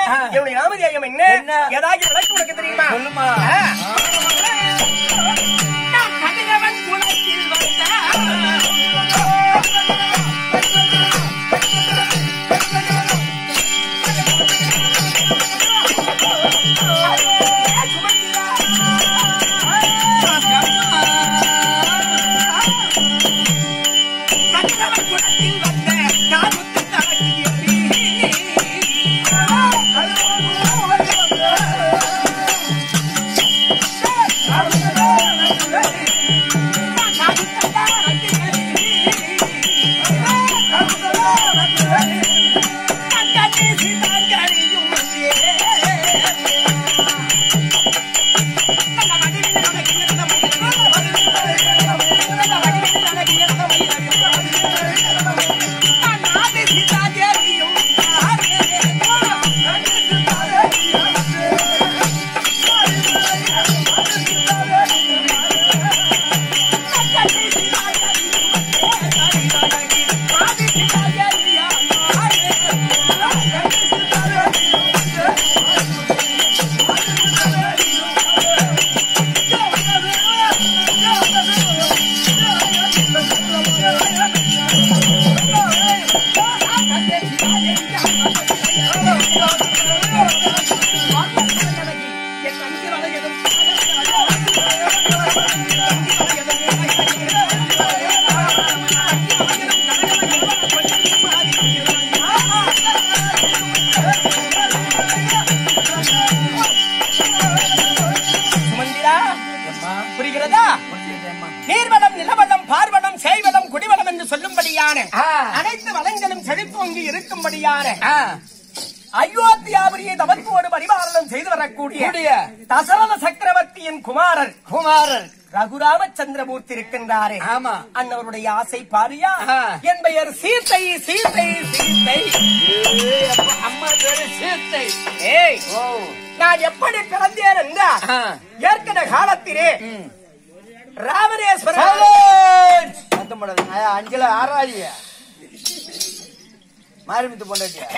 என்னுடைய நாமதேயம் என்ன? ஏதாவது விளக்கு உனக்கு தெரியுமா? சொல்லுமா. கதிரவன் குலத்தில் வந்த நீர்வளம், நிலவளம், பார்வளம், செய்வளம், குடிவளம் என்று சொல்லும்படியான அனைத்து வளங்களும் செழித்தோங்கி இருக்கும்படியான அயோத்தியாபுரியை தவத்தோடு பரிபாலனம் செய்து வரக்கூடிய தசரத சக்கரவர்த்தியின் குமாரர் ரகுராமச்சந்திரமூர்த்தி இருக்கின்றாரே. ஆமா, அன்னவருடைய ஆசை பாரியா? என் பெயர் சீத்தை. சீத்தை சீத்தை அம்மா பேரு சீத்தை. ஏய், நான் எப்படி பிறந்தேன் என்றால் ஏற்கனவே காலத்திலே ராமரேஸ்வரர் அஞ்சல ஆராய மாரிமித்து பொண்டாட்டியா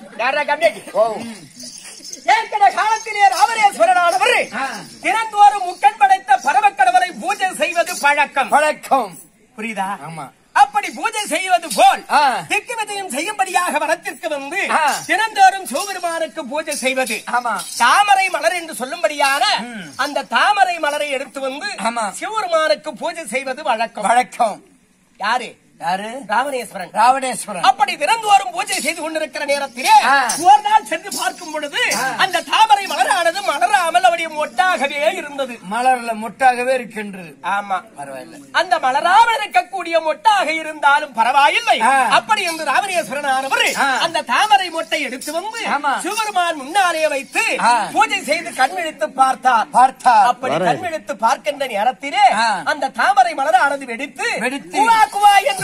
ஏற்கனவே காலத்திலே ராமரேஸ்வரனானவர் தினந்தோறும் முக்கன் படைத்த பரமக்கடவுளை பூஜை செய்வது பழக்கம். புரியுதா? ஆமா. அப்படி பூஜை செய்வது போல் திக்கு விஜயம் செய்யும்படியாக வரத்திற்கு வந்து தினந்தோறும் சிவபெருமானுக்கு பூஜை செய்வது தாமரை மலர் என்று சொல்லும்படியான அந்த தாமரை மலரை எடுத்து வந்து சிவபெருமானுக்கு பூஜை செய்வது வழக்கம். யாரு? ராவணேஸ்வரன். அப்படி தினந்தோறும் பூஜை செய்து கொண்டிருக்கிற நேரத்திலே ஒரு நாள் சென்று பார்க்கும் பொழுது அந்த தாமரை மலரானது மலராமல் அவருடைய மொட்டாகவே இருந்தது. மலர்ல மொட்டாகவே இருக்கின்றது. ஆமா, பரவாயில்லை. அந்த மலராமல் இருக்கக்கூடிய மொட்டாக இருந்தாலும் பரவாயில்லை. அப்படி என்று ராவணேஸ்வரன் ஆனவர் அந்த தாமரை மொட்டை எடுத்து வந்து சிவபெருமான் முன்னாலே வைத்து பூஜை செய்து கண்விழித்து பார்த்தார். அப்படி கண்விழித்து பார்க்கின்ற நேரத்திலே அந்த தாமரை மலரானது வெடித்து குவா குவா என்று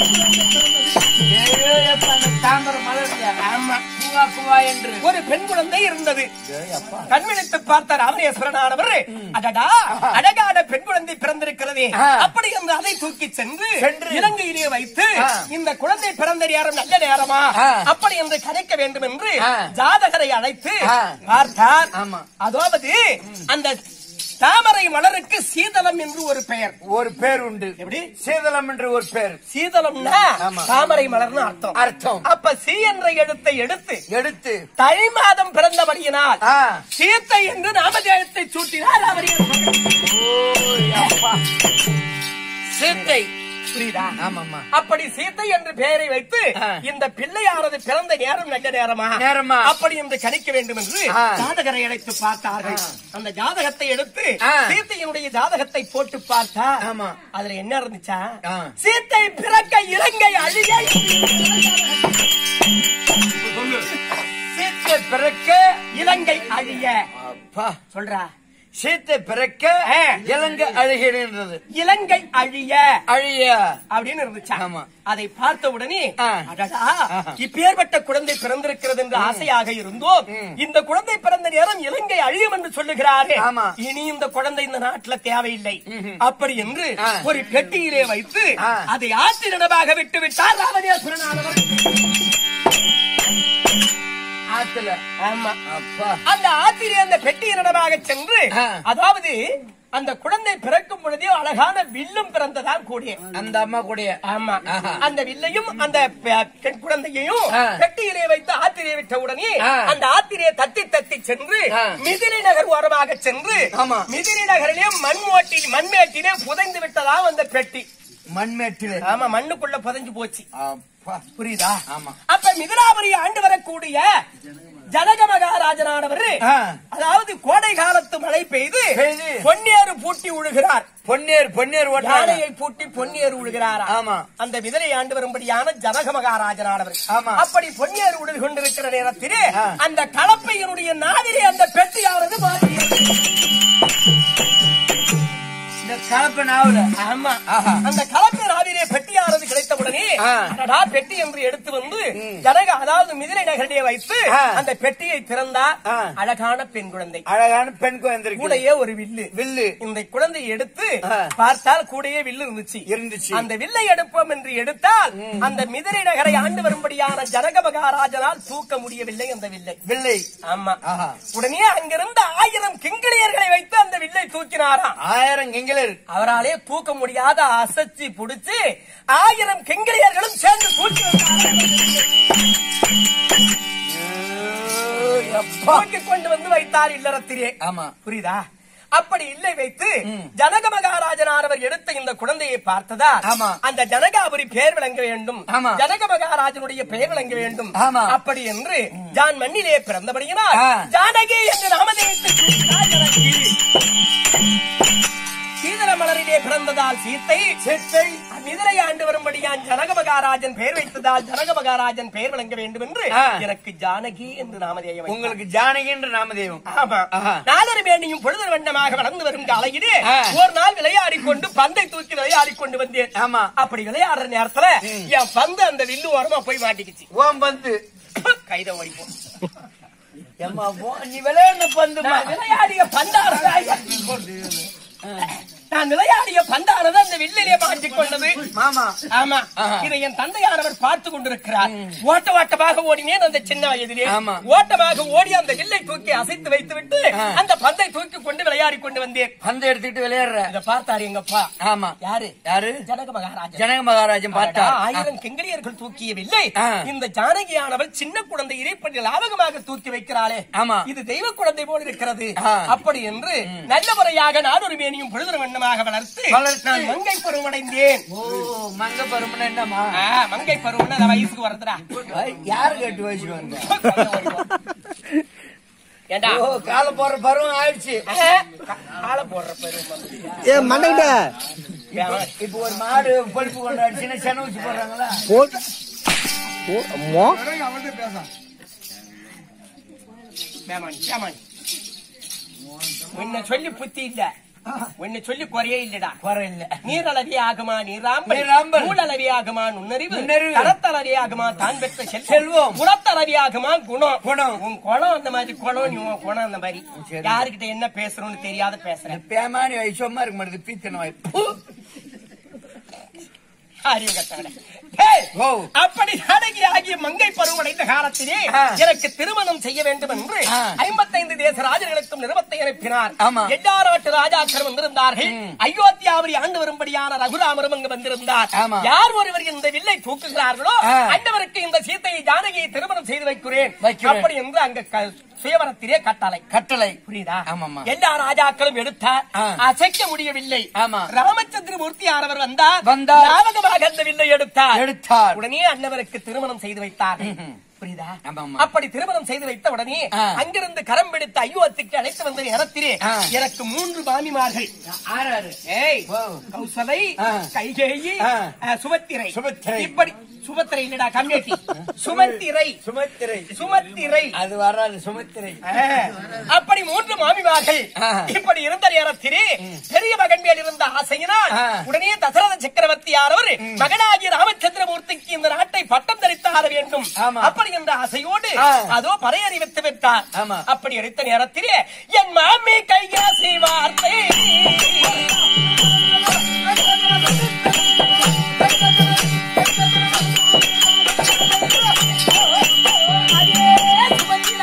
ஒரு பெண் குழந்தை இருந்தது. கண்விழித்து பார்த்த ராமரேஸ்வரனானவர் அடடா, அழகான பெண் குழந்தை பிறந்திருக்கிறதே, அப்படி என்று அதை தூக்கி சென்று இலங்கையிலே வைத்து இந்த குழந்தை பிறந்த நேரம் நல்ல நேரமா அப்படி என்று கணிக்க வேண்டும் என்று ஜாதகரை அழைத்து பார்த்தார். அதாவது அந்த தாமரை மலருக்கு சீதளம் என்று ஒரு பெயர் உண்டு. எப்படி? சீதளம் என்று ஒரு பெயர். சீதளம்னா தாமரை மலர்னு அர்த்தம். அப்ப சி என்ற எழுத்தை எடுத்து தை மாதம் பிறந்தபடியினால் சீத்தை என்று நாமதேயத்தை சூட்டினார் அவர். சீத்தை, புரியுதா? அப்படி சீத்தை என்று பெயரை வைத்து இந்த பிள்ளையானது பிறந்த நேரம் நல்ல நேரமா அப்படி என்று கணிக்க வேண்டும் என்று ஜாதகரை அழைத்து பார்த்தார்கள். அந்த ஜாதகத்தை எடுத்து சீத்தையினுடைய ஜாதகத்தை போட்டு பார்த்தா அதுல என்ன இருந்துச்சா, சீத்தை பிறக்க இலங்கை அழிய, சீத்தை பிறக்க இலங்கை அழிய சொல்றா, சீத்தை பிறக்க இலங்கை அழுகிறது, இலங்கை அழிய அப்படின்னு இருந்துச்சு. அதை பார்த்த உடனே இப்பேற்பட்ட குழந்தை பிறந்திருக்கிறது என்று ஆசையாக இருந்தோம். இந்த குழந்தை பிறந்த நேரம் இலங்கை அழியும் என்று சொல்லுகிறாரே, இனி இந்த குழந்தை இந்த நாட்டில் தேவையில்லை அப்படி என்று ஒரு பெட்டியிலே வைத்து அதை ஆற்றிடமாக விட்டு விட்டார் ராமரேஸ்வரன். ஆத்துல. ஆமா. அப்பா. அந்த ஆத்திலே அந்த பெட்டியினிடமாக சென்று அதாவது அந்த குழந்தை பிறக்கும் பொழுதே அழகான வில்லும் பிறந்ததான் கூடிய அந்த அம்மா கூடிய. ஆமா. அந்த வில்லையும் அந்த குழந்தையையும் பெட்டியிலே வைத்து ஆத்திரையை விட்ட உடனே அந்த ஆத்திரையை தத்தி தத்தி சென்று மிதிலை நகர் ஓரமாக சென்று மிதிலை நகரிலே மண்மேட்டிலே புதைந்து விட்டதா அந்த பெட்டி. மண்மேட்டிலே? ஆமா, மண்ணுக்குள்ள புதைஞ்சு போச்சு. புரியுதா? ஆமா. அப்ப மிதிலாபுரி ஆண்டு வரக்கூடிய ஜனக மகாராஜனானவர் அதாவது கோடை காலத்து மழை பெய்து பொன்னேறு பூட்டி உழுகிறார். பொன்னேறு யானையை பூட்டி பொன்னேறு உழுகிறார். ஆமா. அந்த விதரை ஆண்டு வரும்படியான ஜனக மகாராஜனானவர். அப்படி பொன்னேறு உழுது கொண்டிருக்கிற நேரத்திலே அந்த கலப்பையினுடைய நாவிலே அந்த பெட்டியானது மாற்றியது. கலப்பை நாவல. ஆமா. அந்த கலப்பை நாவிலே பெட்டியானது கிடைத்தவுடனே பெட்டி என்று எடுத்து வந்து ஜனக அதாவது மிதிலை நகரிலே வைத்து அந்த பெட்டியை திறந்தார். அழகான பெண் குழந்தை. அழகான பெண் குழந்தை கூடையே ஒரு வில்லு. இந்த குழந்தையை எடுத்து பார்த்தால் கூடையே வில்லு இருந்துச்சு. அந்த வில்லை எடுப்போம் என்று எடுத்தால் அந்த மிதிலை நகரை ஆண்டு வரும்படியான ஜனக மகாராஜனால் தூக்க முடியவில்லை அந்த வில்லை. ஆமா. உடனே அங்கிருந்த 1000 கிங்கிலியர்களை வைத்து அந்த வில்லை தூக்கினாராம். 1000 கிங்கிலியர் அவராலே தூக்க முடியாத அசச்சி புடிச்சு 1000 கிங்கிலியர்களும் சேர்ந்து தூக்கி கொண்டு வந்து வைத்தார் இல்லறத்திலே. ஆமா. புரியுதா? அப்படி இல்லை வைத்து ஜனக மகாராஜனானவர் எடுத்த இந்த குழந்தையை பார்த்ததா அந்த ஜனகாபுரி பெயர் விளங்க வேண்டும், ஜனக மகாராஜனுடைய பெயர் விளங்க வேண்டும். அப்படி என்று ஜான் மண்ணிலே பிறந்தபடியினால் ஜானகி என்று நாமதேயத்தை சீதர மலரிலே பிறந்ததால் சீத்தை மிதிரை ஆண்டு வரும்படியான் ஜனக மகாராஜன் பெயர் வைத்ததால் ஜனக மகாராஜன் பெயர் விளங்க வேண்டும் என்று எனக்கு ஜானகி என்று நாமதேயம். உங்களுக்கு ஜானகி என்று நாமதேயம். ஆமா. நாளொரு மேனியும் பொழுது வண்ணமாக வளர்ந்து வரும் காலையிலே ஒரு நாள் விளையாடிக்கொண்டு பந்தை தூக்கி விளையாடிக்கொண்டு வந்தேன். ஆமா. அப்படி விளையாடுற நேரத்துல என் பந்து அந்த வில்லு ஓரமா போய் மாட்டிக்கிச்சு. ஓம் பந்து கைத ஓடிப்போம். நீ விளையாடின பந்து விளையாடிய பந்தாரதாய் நான் விளையாடிய பந்தானது அந்த வில்லிலே மாட்டிக் கொண்டது. ஆமா. இதை என் தந்தையானவர் பார்த்து கொண்டிருக்கிறார். ஓட்டமாக ஓடினேன் அந்த சின்ன வயதிலே. ஓட்டமாக ஓடி அந்த வில்லை தூக்கி அசைத்து வைத்து விட்டு அந்த பந்தை தூக்கி கொண்டு விளையாடி கொண்டு வந்தேன். பந்தை எடுத்துட்டு விளையாடுற இதை பார்த்தாரு எங்கப்பா. ஆமா. யாரு? ஜனக மகாராஜன். ஜனக மகாராஜன் பார்த்தா 1000 கிங்கிலியர்கள் தூக்கிய வில்லை இந்த ஜானகியானவள் சின்ன குழந்தை இறைப்படி லாபகமாக தூக்கி வைக்கிறாளே, இது தெய்வ குழந்தை போல் இருக்கிறது. அப்படி என்று நல்ல முறையாக நான் ஒரு மேனியும் பொழுது வண்ணமாக வளர்த்து நான் மங்கை பருவம் அடைந்தேன். மங்கை பருவம் என்னமா? மங்கை பருவம் வயசுக்கு வருதுடா. யாரு கேட்டு வயசுக்கு வந்த? ஏண்டா கால போடுற பருவம் ஆயிடுச்சு. கால போடுற பருவம் மண்டைகிட்ட இப்ப ஒரு மாடு பழுப்பு கொண்டாடுச்சுன்னா சென வச்சு போடுறாங்களா? உன்னை சொல்லி புத்தி இல்ல, உன்னை சொல்லி குறையே இல்லடா. குறை இல்ல. நீரளவி ஆகுமா நீராம்பல், நூலளவி ஆகுமா நுண்ணறிவு, கரத்தளவி ஆகுமா தான் பெற்ற செல்வம், குணத்தளவி ஆகுமா குணம். உன் குணம் அந்த மாதிரி குணம், நீ உன் குணம் அந்த மாதிரி. யாருக்கிட்ட என்ன பேசுறோம்னு தெரியாத பேசுறேன். பேமானி வயசுமா இருக்க மாட்டேது பீத்தன வாய்ப்பு. அப்படி ஜானகி ஆகிய மங்கை பருவடைந்த காலத்திலே எனக்கு திருமணம் செய்ய வேண்டும் என்று 55 தேச ராஜர்களுக்கும் நிறுவத்தை அனுப்பினார். 8 நாட்டு ராஜாக்கள் வந்திருந்தார்கள். அயோத்தியாவை ஆண்டு வரும்படியான ரகுராமரும் அங்கு வந்திருந்தார். யார் ஒருவர் இந்த வில்லை தூக்குகிறார்களோ அண்டவருக்கு இந்த சீத்தையை ஜானகியை திருமணம் செய்து வைக்கிறேன் அப்படி என்று அங்க சுயவரத்திலே கட்டளை. புரியுதா? எல்லா ராஜாக்களும் எடுத்தார். அசைக்க முடியவில்லை. ராமச்சந்திரமூர்த்தி ஆனவர் வந்தார். ஞாபகமாக அந்த வில்லை எடுத்தார். உடனே அன்னவருக்கு திருமணம் செய்து வைத்தார். புரியுதா? அப்படி திருமணம் செய்து வைத்த உடனே அங்கிருந்து கரம் பிடித்த அயோத்திக்கு அழைத்து வந்த நேரத்திலே எனக்கு 3 மாமிமார்கள். கௌசலை, கைகேயி, சுபத்திரை. இப்படி சுபத்திரை இல்லடா கம்மியாட்டி, சுமத்திரை அது வராது. சுமத்திரை அப்படி 3 மாமிமார்கள். இப்படி இருந்த நேரத்திலே பெரிய மகன் மேல் இருந்த ஆசையினால் உடனே தசரத சக்கரவர்த்தி ஆனவர் மகனாகிய ராமச்சந்திரமூர்த்திக்கு இந்த நாட்டை பட்டம் தரித்தார வேண்டும் அப்படி என்ற ஆசையோடு அதோ பறையறிவித்து விட்டார். அப்படி அடித்த நேரத்திலே என் மாமி கையாசி வார்த்தை சுமத்திரை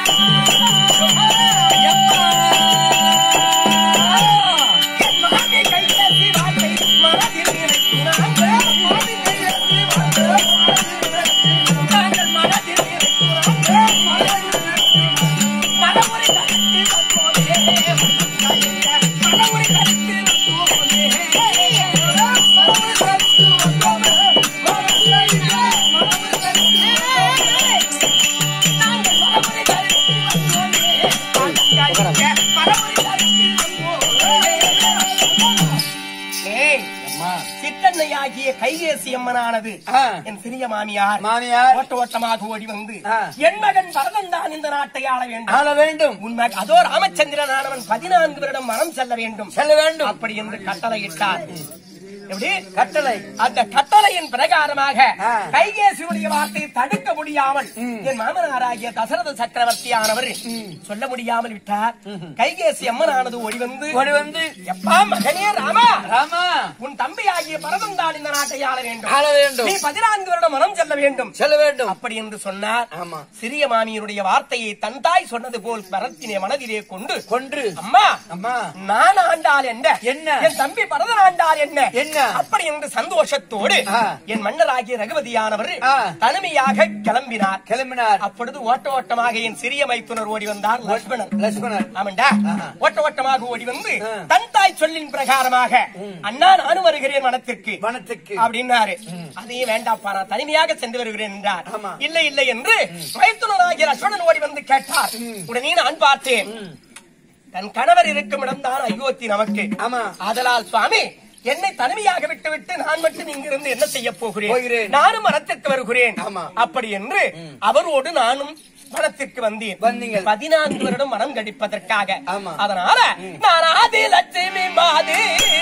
பெண்மகளாகிய கைகேசி அம்மனானது என் சிறிய மாமியார் ஓட்ட ஓட்டமாக ஓடி வந்து என் மகன் பரதன் தான் இந்த நாட்டை ஆள வேண்டும் உண்மை அதோ ராமச்சந்திரன் ஆனவன் 14 வருடம் மனம் செல்ல வேண்டும் அப்படி என்று கட்டளையிட்டார். எப்படி கட்டளை? அந்த கட்டளையின் பிரகாரமாக கைகேசியுடைய வார்த்தையை தடுக்க முடியாமல் என் மாமனாராகிய தசரத சக்கரவர்த்தியானவர் சொல்ல முடியாமல் விட்டார். கைகேசி அம்மனானது ஓடி வந்து எப்பா மகனே ராமா உன் தம்பி ஆகிய பரதன் தான் இந்த நாட்டை ஆள வேண்டும், நீ 14 வருடம் மனம் செல்ல வேண்டும் அப்படி என்று சொன்னார். சிறிய மாமியினுடைய வார்த்தையை தன் தாய் சொன்னது போல் பரத்தினை மனதிலே கொண்டு அம்மா நான் ஆண்டால் என்ன, என் தம்பி பரதன் ஆண்டால் என்ன அப்படி என்று சந்தோஷத்தோடு என் மன்னராகிய ரகுபதியானவர் தனிமையாக கிளம்பினார். அப்பொழுது ஓட்ட ஓட்டமாக என் சிறிய மைத்துனர் ஓடி வந்தார் லட்சுமணன். ஆமாண்டா, ஓட்ட ஓட்டமாக ஓடி வந்து தன் தாய் சொல்லின் பிரகாரமாக அண்ணா நானும் வருகிறேன் வனத்திற்கு அப்படின்னாரு. அதையும் வேண்டாப்பா நான் தனிமையாக சென்று வருகிறேன் என்றார். இல்லை என்று மைத்துனராகிய லட்சுமணன் ஓடி வந்து கேட்டார். உடனே நான் பார்த்தேன் தன் கணவர் இருக்கும் இடம்தான் அயோத்தி நமக்கு. ஆதலால் சுவாமி என்னை தனிமையாக விட்டுவிட்டு நான் மட்டும் இங்கிருந்து என்ன செய்ய போகிறேன், நானும் மனத்திற்கு வருகிறேன் அப்படி என்று அவரோடு நானும் மனத்திற்கு வந்தேன். 14 வருடம் மனம் கடிப்பதற்காக. அதனால நான் ஆதி லட்சுமி மாதி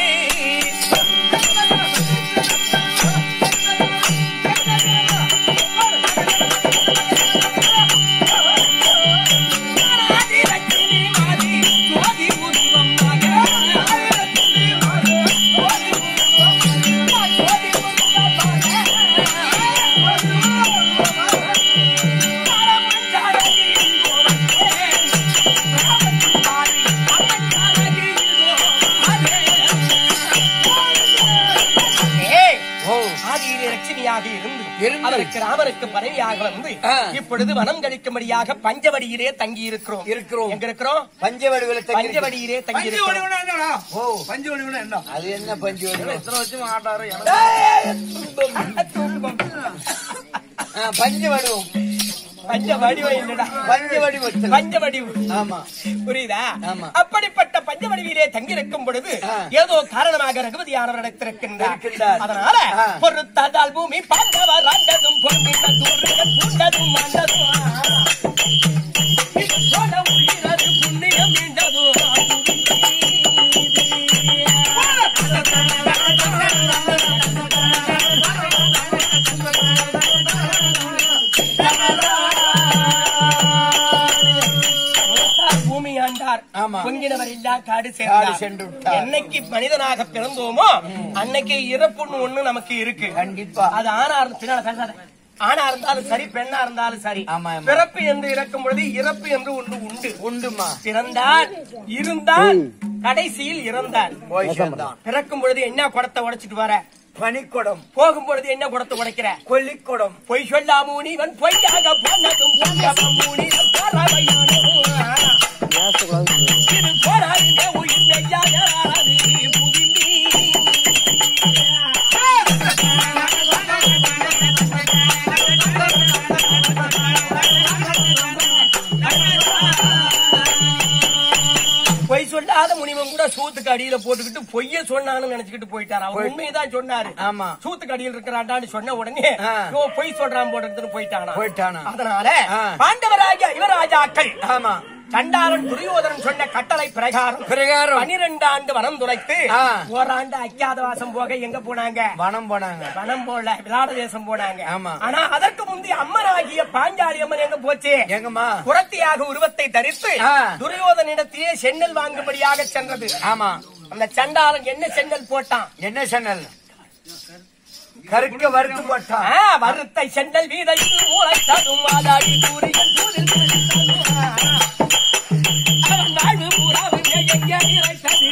அதற்கு ராமருக்கு பதவியாக வந்து இப்பொழுது வனம் கழிக்கும்படியாக பஞ்சவடியிலே தங்கி இருக்கிறோம். எங்க இருக்கிறோம்? பஞ்சவடியிலே தங்கி இருக்கிறோம். அது என்ன பஞ்சவடி? பஞ்சவடிவம் பஞ்சவடிவு புரியுதா? அப்படிப்பட்ட பஞ்சவடிவிலே தங்கியிருக்கும் பொழுது ஏதோ காரணமாக ரகுபதியானவர் நடத்திருக்கின்றார். அதனால பொறுத்ததால் பூமி பாண்டவர் ஆண்டதும் பூண்டதும் புண்ணியம் மீண்டதும் பொங்கினவர் இல்லா காடு சென்று என்னைக்கு மனிதனாக பிறந்தோமோ அன்னைக்கு இறப்புன்னு ஒண்ணு நமக்கு இருக்கு. கண்டிப்பா அது ஆனா இருந்தாலும் சரி பெண்ணா இருந்தாலும் சரி பிறப்பு என்று இறக்கும் பொழுது இறப்பு என்று ஒன்று உண்டுமா. பிறந்தார் இருந்தால் கடைசியில் இறந்தார். பிறக்கும் பொழுது என்ன குடத்தை உடைச்சிட்டு வர பனிக்குடம், போகும் பொழுது என்ன குடத்தை உடைக்கிற கொல்லிக்குடம். பொய் சொல்லாம நீவன் பொய்யாக போனதும் இது போராடின உயிர் மெய்யாக பொய் சொல்லாத முனிவன் கூட சூத்துக்கு அடியில போட்டுக்கிட்டு பொய்ய சொன்னான்னு நினைச்சுக்கிட்டு போயிட்டாரு. அவர் உண்மையதான் சொன்னாரு. ஆமா, சூத்துக்கு அடியில் இருக்கிறாண்டான்னு சொன்ன உடனே பொய் சொல்றான் போட்டு போயிட்டானா. அதனால பாண்டவராஜா யுவராஜாக்கள் கண்டாரன் துரியோதனன் சொன்ன கட்டளை பிரகாரம் 12 ஆண்டு வனம் துளைத்து ஓராண்டு அஜ்ஞாதவாசம் போக எங்க போனாங்க? வனம் போல விராட தேசம் போனாங்க. ஆனா அதற்கு முந்தைய அம்மனாகிய பாஞ்சாலி அம்மன் எங்க போச்சு? எங்கம்மா? புரத்தியாக உருவத்தை தரித்து துரியோதனிடத்திலே சென்னல் வாங்கும்படியாக சென்றது. ஆமா, அந்த சண்டாளன் என்ன சென்னல் போட்டான்? என்ன சென்னல்? கருக்க வறுத்து போட்டான். வறுத்தை சென்னல் வீதைத்து மூளைத்ததும் வாதாடி சூரியன் வாழ்வு பூராவு எங்கே இறைத்தது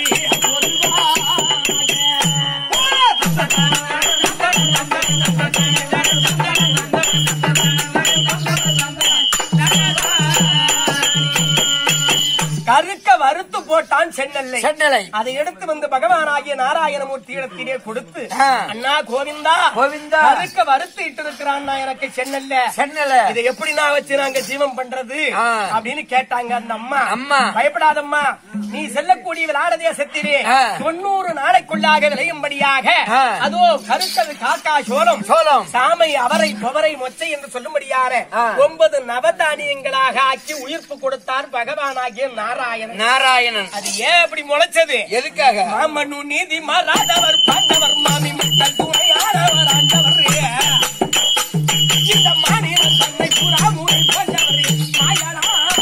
கருக்க வறுத்து போட்டான் சென்னல்லை. அதை எடுத்து வந்து பகவானாகிய நாராயணமூர்த்தி இடத்திலே கொடுத்து, அண்ணா கோவிந்தா கோவிந்தா கருக்க வறுத்து இட்டு இருக்கிறான் எனக்கு சென்னல்ல, இதை எப்படி நான் வச்சு நாங்க ஜீவம் பண்றது அப்படின்னு கேட்டாங்க அந்த அம்மா. பயப்படாதம்மா, நீ செல்லக்கூடிய விளாட தேசத்திலே 90 நாளைக்குள்ளாக விளையும்படியாக அதோ கருத்தது காக்கா சோளம் சாமை அவரை துவரை மொச்சை என்று சொல்லும்படியான 9 நவதானியங்களாக ஆக்கி உயிர்ப்பு கொடுத்தார் பகவானாகிய நாராயணன். அது ஏன் அப்படி முளைச்சது? எதுக்காக? மாமனு நீதி மாறாதவர் பாண்டவர் மாமி மக்கள் துணையாளவர் ஆண்டவர் இந்த மாநிலம் தன்னை புறாமுறை கொண்டவர் மாயனா.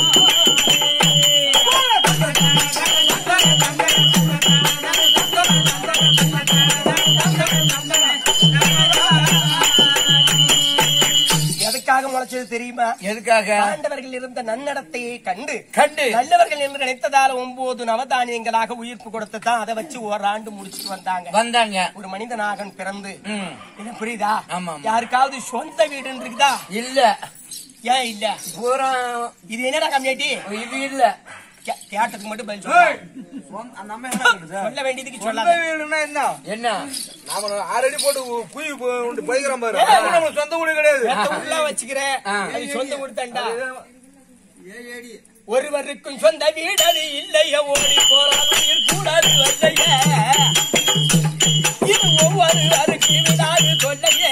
முளைச்சது தெரியுமா? எதுக்காக? பாண்டவர்கள் இருந்த நன்னடத்தையை கண்டு நல்லவர்கள் என்று நினைத்ததால 9 நவதானியங்களாக உயிர்ப்பு கொடுத்துதான் அதை வச்சு ஓராண்டு முடிச்சுட்டு வந்தாங்க. ஒரு மனிதனாகன் பிறந்து என்ன புரியுதா? யாருக்காவது சொந்த வீடு இருக்குதா? இல்ல. ஏன் இல்ல? இது என்னடா கம்யூனிட்டி? இது இல்ல. கேட்டதுக்கு மட்டும் பதில் சொல்ல வேண்டியதுக்கு சொல்லாத. என்ன ஆல்ரெடி போட்டு குயி போய்க்கிறோம் பாரு. சொந்த வீடு கிடையாது வச்சுக்கிறேன். சொந்த வீடு தாண்டா. ஒருவருக்கும் சொந்த வீடு அது இல்லைய ஓடி போறாரு கூடாது இல்லைய. இது ஒவ்வொருவருக்கு விடாது சொல்லைய.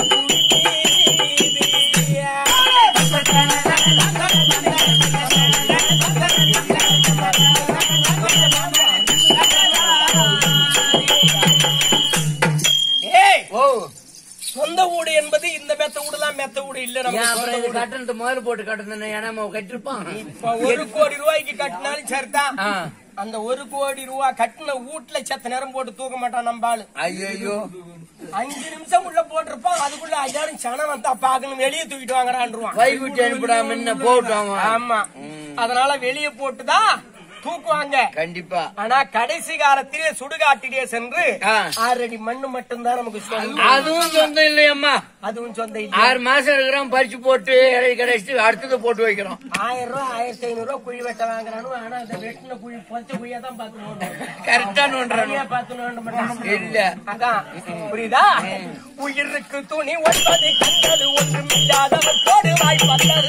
சொந்த வீடு என்பது இந்த மெத்த வீடுலாம் மெத்த வீடு இல்ல. நம்ம முதல்ல போட்டு கட்டணும். கட்டிருப்பான். 1 கோடி ரூபாய்க்கு கட்டினாலும் சரிதான். அந்த 1 கோடி ரூபாய் கட்டின வீட்டுல செத்த நேரம் போட்டு தூக்க மாட்டான் நம்பாளு. ஐயோ 5 நிமிஷம் உள்ள போட்டிருப்பான். அதுக்குள்ள 5000 சனம் வந்தா பாக்கணும். வெளியே தூக்கிட்டு வாங்கறான்றான். வைகுட்டி அனுப்பிடாம என்ன போட்டாங்க. ஆமா, அதனால வெளியே போட்டுதான் தூக்குவாங்க கண்டிப்பா. ஆனா கடைசி காலத்திலே சுடுகாட்டிலே சென்று 6 அடி மண்ணு மட்டும்தான் நமக்கு சொந்தம். அதுவும் சொந்தம் இல்லையம்மா. அதுவும் சொந்தம் இல்லை. 6 மாசம் இருக்கிறோம், பறிச்சு போட்டு இலை கடைசிட்டு அடுத்தது போட்டு வைக்கிறோம். 1000 ரூபாய் 1500 ரூபாய் குழி வெட்ட வாங்குறானு. ஆனா அந்த வெட்டின குழி பொச்ச குழியா தான் பாத்து கரெக்டா நோண்டுறான். பார்த்து நோண்ட மாட்டான். இல்ல அதான் புரியுதா? உயிருக்கு துணி ஒன்பது கண்டது ஒன்றும் இல்லாதவர் போடு வாய் பத்தரு.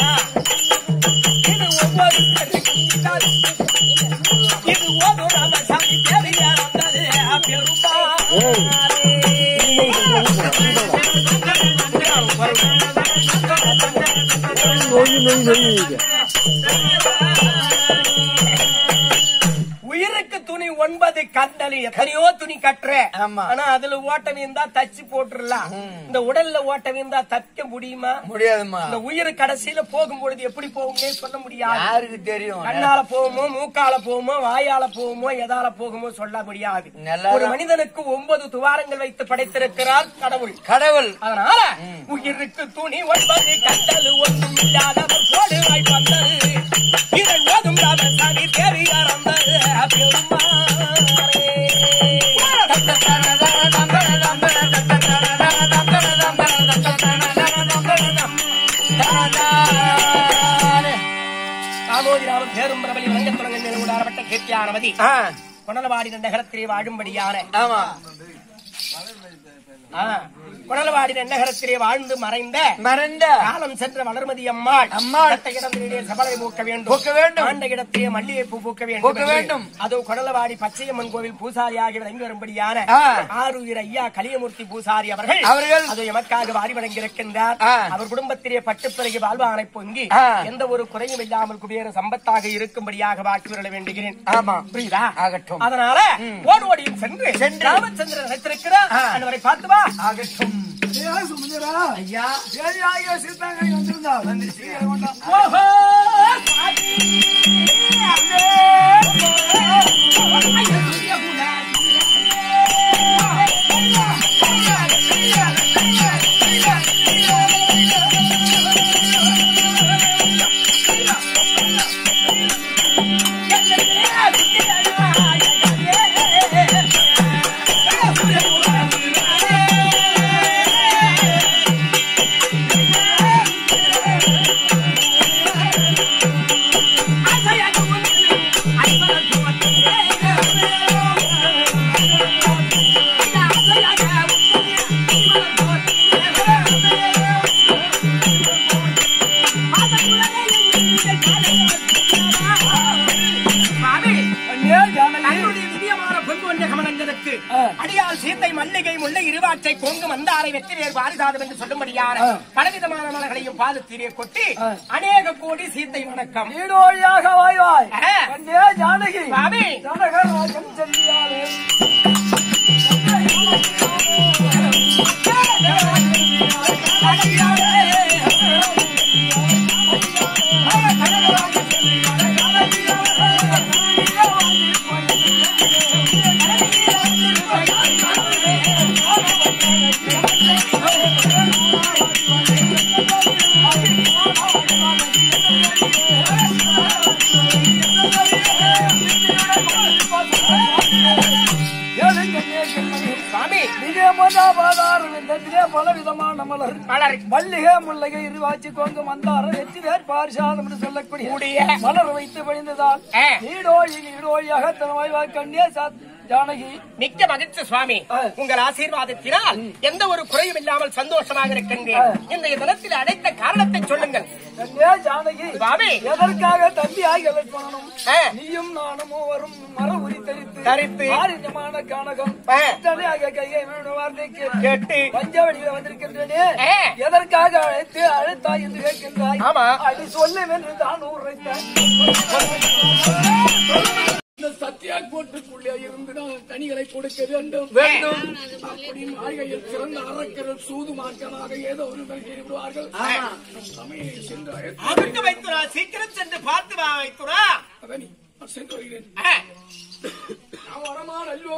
இது ஒவ்வொரு இது ஒரு ராமசாமி தேவையான பெருமா. உயிருக்கு துணி 9 கண்டலி. எத்தனையோ துணி கட்டுற. ஆனா அதுல ஓட்டம் இருந்தா தச்சு போட்டுடலாம். இந்த உடல்ல ஓட்டம் இருந்தா தக்க முடியுமா? முடியாதுமா. இந்த உயிர் கடைசியில போகும்பொழுது எப்படி போகும்னே சொல்ல முடியாது. யாருக்கு தெரியும்? கண்ணால போகுமோ, மூக்கால போகுமோ, வாயால போகுமோ, எதால போகுமோ சொல்ல முடியாது. ஒரு மனிதனுக்கு 9 துவாரங்கள் வைத்து படைத்திருக்கிறார் கடவுள். அதனால உயிருக்கு துணி 9 கண்டல் ஒன்றும் இல்லாதவர் போடு வாய் பந்தரு. இதை ஓதும் ராமசாமி தேவியார் பெருமா. காமோதிராமன் பேரும் பிரபலி வழங்கத்துறங்க நிலவுடாரப்பட்ட கீர்த்தியானவதி கொணலவாடி நகரத்திலே வாழும்படியான கொணலவாடி நகரத்திலே வாழ்ந்து மறைந்த காலம் சென்ற வளர்மதி அம்மாள் இடத்திலே சபலை பூக்க வேண்டும். ஆண்ட இடத்திலே மல்லிகை பூ பூக்க வேண்டும். அதோ கொணலவாடி பச்சையம்மன் கோவில் பூசாரியாக விளங்கி வரும்படியான ஆரூர் ஐயா கலியமூர்த்தி பூசாரி அவர்கள் அது எமக்காக வாரி வழங்கியிருக்கின்றார். அவர் குடும்பத்திலே பட்டுப்பிறகு வாழ்வானை பொங்கி எந்த ஒரு குறையும் இல்லாமல் குபேர சம்பத்தாக இருக்கும்படியாக வாக்கி வர வேண்டுகிறேன். புரியுதா? ஆகட்டும். அதனால ஓடியும் சென்று ராமச்சந்திரன் நினைத்திருக்கிறார். அவரை பார்த்து வா. ஆகட்டும். ஐயா சித்தாங்க வந்திருந்தா வந்துருச்சு. ஓஹோ I ஆனால் சீத்தை மல்லிகை முல்லை இருவாற்றை கொங்கு மந்தாரை வெற்றி வேறு பாரிசாதம் என்று சொல்லும்படியான பலவிதமான மலர்களையும் பாதத்திலே கொட்டி அநேக கோடி சீத்தை வணக்கம் நீடோழியாக வாய்வாய் ஜானகி சுவாமி ஜனகராஜன் செல்லியாரே பலவிதமான மலர் மல்லிகை முல்லைகை இருவாச்சி கொங்கு மந்தாரம் வெற்றி வேர் பாரிசாதம் என்று சொல்லக்கூடிய மலர் வைத்து பணிந்ததால் நீடோழியாக தனவாய் கண்ணியே ஜானகி மிக்க மகிழ்ச்சி சுவாமி. உங்கள் ஆசீர்வாதத்தினால் எந்த ஒரு குறையும் இல்லாமல் சந்தோஷமாக இருக்கின்றேன். இன்றைய தினத்தில் அடைத்த காரணத்தை சொல்லுங்கள் ஜானகி. சுவாமி எதற்காக தம்பியாகி பண்ணணும்? நீயும் நானும் வரும் மர உரி தரித்து ஆரிஞ்சமான கானகம் கையை வார்த்தைக்கு கேட்டு பஞ்சவடியில வந்திருக்கின்றனே எதற்காக அழைத்தாய் என்று கேட்கின்றாய். அது சொல்ல என்று தான் உரைத்தாய். சத்தியா கோட்டுக்குள்ளே இருந்து நான் தனிகளை கொடுக்க வேண்டும் அப்படி மாளிகையில் சிறந்த அரக்கர்கள் சூது மார்க்கமாக ஏதோ ஒரு விடுவார்கள். அதற்கு வைத்துரா, சீக்கிரம் சென்று பார்த்து வா வைத்துரா. சென்று வருகிறேன். நான் வரமான் அல்லோ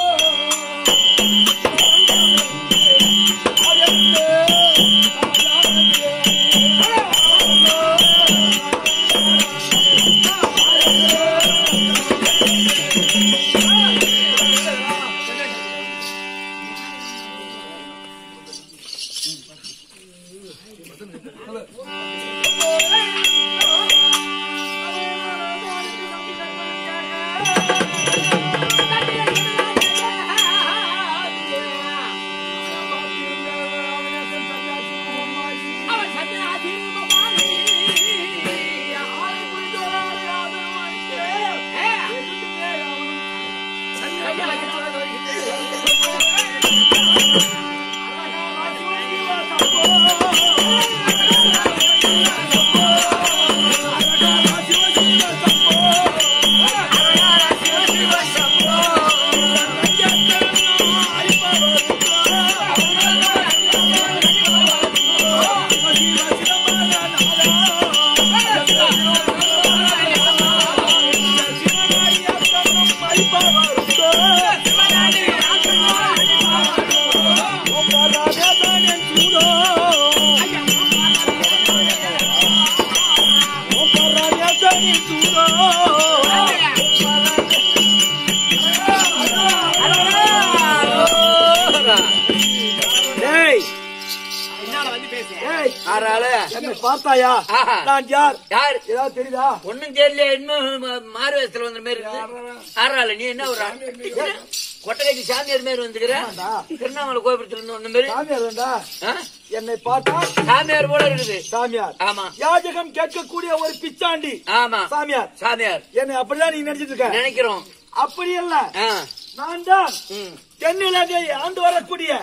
பார்த்தாயா? நான் யார் யார் ஏதாவது தெரியுதா? ஒன்னும் தெரியல. இன்னும் மாறு வயசுல வந்த மாதிரி ஆறாள். நீ என்ன ஒரு கொட்டகைக்கு சாமியார் மாரி வந்துக்கிற? திருவண்ணாமலை கோபுரத்துல இருந்து வந்த மாதிரி சாமியார் வேண்டா. என்னை பார்த்தா சாமியார் போல இருக்குது. சாமியார்? ஆமா. யாஜகம் கேட்கக்கூடிய ஒரு பிச்சாண்டி. ஆமா. சாமியார். சாமியார். என்னை அப்படிதான் நீ நினைச்சிட்டு இருக்க? நினைக்கிறோம். அப்படி அல்ல. நான் தான் தென்னிலங்கை ஆண்டு வரக்கூடிய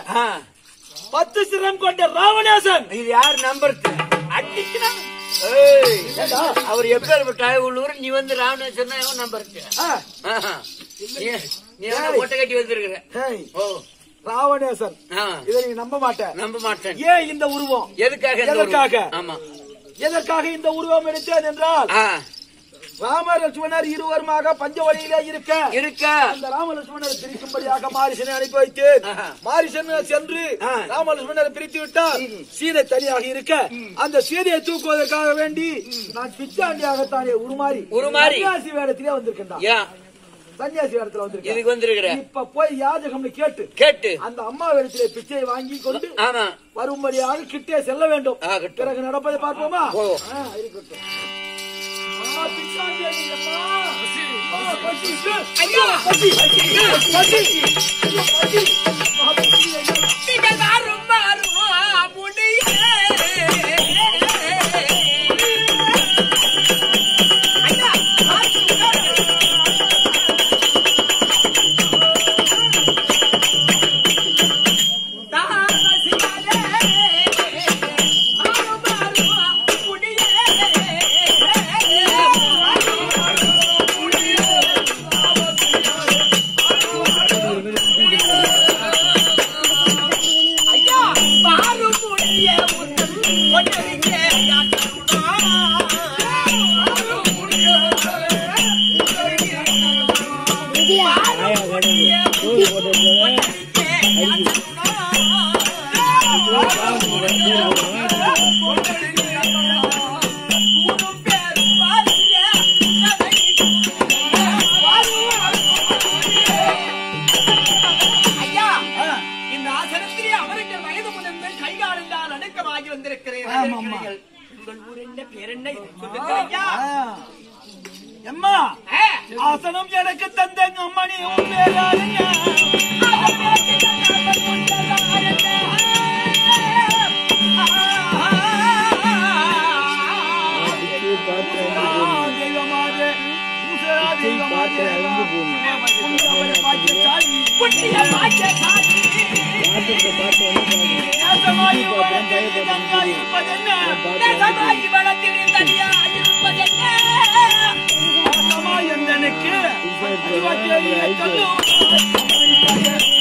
10 சிரம் கொண்ட ராவணேசன். இது யார் நம்பருக்கு? அவர் எப்பேற்பட்ட உள்ளூர்? நீ வந்து ராவணேசன் நம்பருக்கு கொட்டை கட்டி வந்திருக்கிற ராவணேசன். இதை நீங்க நம்ப மாட்டேன். நம்ப மாட்டேன். ஏன் இந்த உருவம்? எதற்காக? ஆமா. எதற்காக இந்த உருவம் எடுத்தேன் என்றால் ராம லட்சுமணர் இருவருமாக பஞ்சவழியிலே இருக்க அந்த ராம லட்சுமணரை பிரிக்கும்படியாக மாரிசனை அனுப்பி வைத்தேன். மாரிசன் சென்று ராம லட்சுமணரை பிரித்து விட்டார். சீதை தனியாக இருக்க அந்த சீதையை தூக்குவதற்காக வேண்டி நான் பிச்சாண்டியாகத்தானே உருமாறி சன்னியாசி வேடத்திலே வந்திருக்கின்றான். சன்னியாசி வேடத்துல வந்திருக்கேன். இப்ப போய் யாஜகம்னு கேட்டு அந்த அம்மா வேடத்திலே பிச்சையை வாங்கி கொண்டு வரும்படியாக கிட்டே செல்ல வேண்டும். பிறகு நடப்பதை பார்ப்போமா? இருக்கட்டும். என்ன சொல்லுங்கள் ஐயா? எம்மா ஆசனம் எனக்கு தந்த அம்மணி உன் பேராளுங்க. எனக்கு